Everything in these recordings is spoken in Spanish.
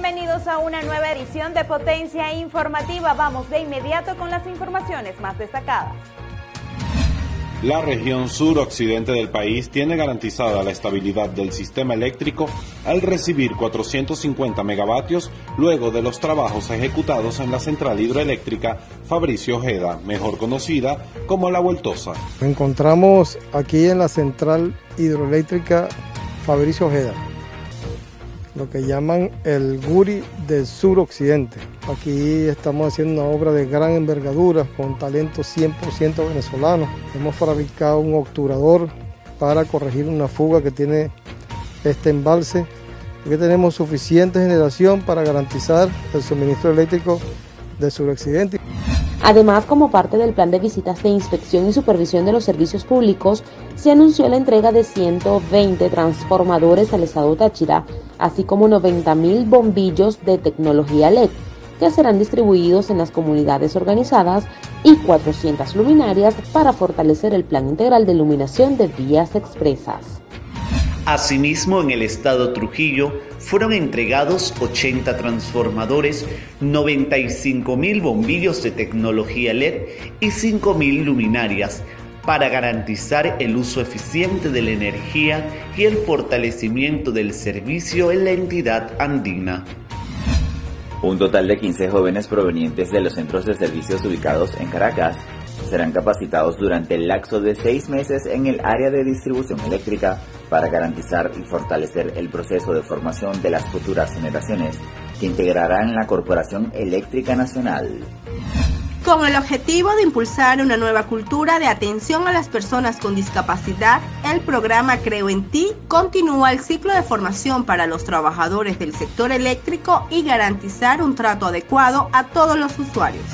Bienvenidos a una nueva edición de Potencia Informativa. Vamos de inmediato con las informaciones más destacadas. La región suroccidente del país tiene garantizada la estabilidad del sistema eléctrico al recibir 450 megavatios luego de los trabajos ejecutados en la central hidroeléctrica Fabricio Ojeda, mejor conocida como La Vueltosa. Nos encontramos aquí en la central hidroeléctrica Fabricio Ojeda, lo que llaman el Guri del suroccidente. Aquí estamos haciendo una obra de gran envergadura con talento 100% venezolano. Hemos fabricado un obturador para corregir una fuga que tiene este embalse. Aquí tenemos suficiente generación para garantizar el suministro eléctrico del suroccidente. Además, como parte del plan de visitas de inspección y supervisión de los servicios públicos, se anunció la entrega de 120 transformadores al estado Táchira, así como 90.000 bombillos de tecnología LED, que serán distribuidos en las comunidades organizadas, y 400 luminarias para fortalecer el plan integral de iluminación de vías expresas. Asimismo, en el estado Trujillo fueron entregados 80 transformadores, 95.000 bombillos de tecnología LED y 5.000 luminarias para garantizar el uso eficiente de la energía y el fortalecimiento del servicio en la entidad andina. Un total de 15 jóvenes provenientes de los centros de servicios ubicados en Caracas serán capacitados durante el lapso de 6 meses en el área de distribución eléctrica para garantizar y fortalecer el proceso de formación de las futuras generaciones que integrarán la Corporación Eléctrica Nacional. Con el objetivo de impulsar una nueva cultura de atención a las personas con discapacidad, el programa Creo en Ti continúa el ciclo de formación para los trabajadores del sector eléctrico y garantizar un trato adecuado a todos los usuarios.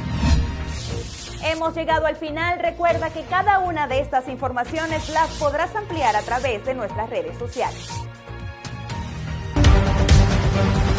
Hemos llegado al final. Recuerda que cada una de estas informaciones las podrás ampliar a través de nuestras redes sociales.